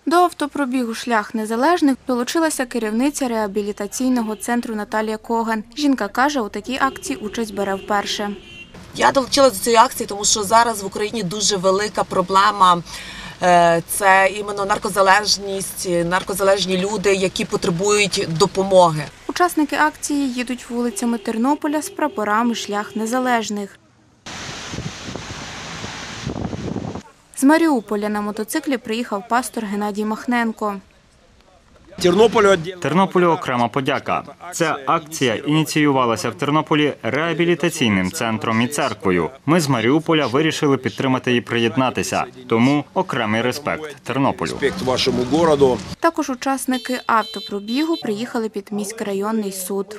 До автопробігу «Шлях незалежних» долучилася керівниця реабілітаційного центру Наталія Коган. Жінка каже, у такій акції участь бере вперше. Я долучилася до цієї акції, тому що зараз в Україні дуже велика проблема. Це іменно наркозалежність, наркозалежні люди, які потребують допомоги. Учасники акції їдуть вулицями Тернополя з прапорами «Шлях незалежних». З Маріуполя на мотоциклі приїхав пастор Геннадій Махненко. Тернополю окрема подяка. Ця акція ініціювалася в Тернополі реабілітаційним центром і церквою. Ми з Маріуполя вирішили підтримати і приєднатися. Тому окремий респект Тернополю. Також учасники автопробігу приїхали під міськрайонний суд.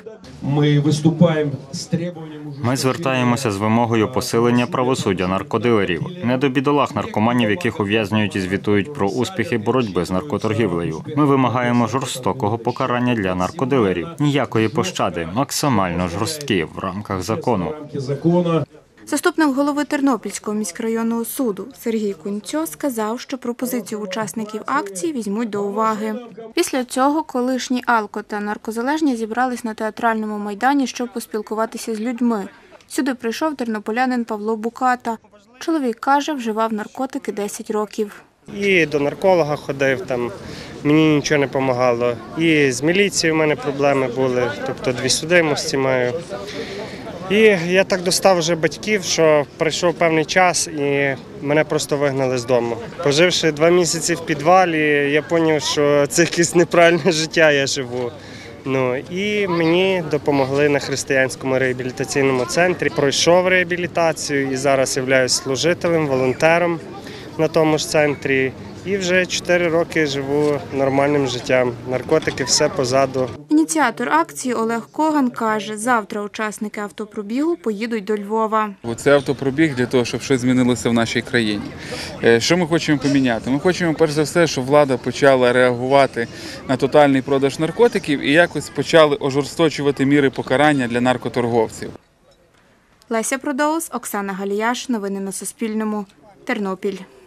Ми звертаємося з вимогою посилення правосуддя наркодилерів. Не до бідолах наркоманів, яких ув'язнюють і звітують про успіхи боротьби з наркоторгівлею. Ми вимагаємо жорстокого покарання для наркодилерів. Ніякої пощади, максимально жорсткі в рамках закону. Заступник голови Тернопільського міськрайонного суду Сергій Кунцьо сказав, що пропозицію учасників акції візьмуть до уваги. Після цього колишні алко- та наркозалежні зібрались на театральному майдані, щоб поспілкуватися з людьми. Сюди прийшов тернополянин Павло Буката. Чоловік каже, вживав наркотики 10 років. І до нарколога ходив, там мені нічого не допомагало. І з міліцією в мене проблеми були, тобто 2 судимості маю. І я так достав вже батьків, що пройшов певний час і мене просто вигнали з дому. Поживши 2 місяці в підвалі, я зрозумів, що це якесь неправильне життя я живу. І мені допомогли на християнському реабілітаційному центрі. Пройшов реабілітацію і зараз являюсь служителем, волонтером на тому ж центрі. І вже 4 роки живу нормальним життям. Наркотики – все позаду. Ініціатор акції Олег Коган каже, завтра учасники автопробігу поїдуть до Львова. Це автопробіг для того, щоб щось змінилося в нашій країні. Що ми хочемо поміняти? Ми хочемо, перш за все, щоб влада почала реагувати на тотальний продаж наркотиків і якось почали ожорсточувати міри покарання для наркоторговців. Леся Продоус, Оксана Галіяш. Новини на Суспільному. Тернопіль.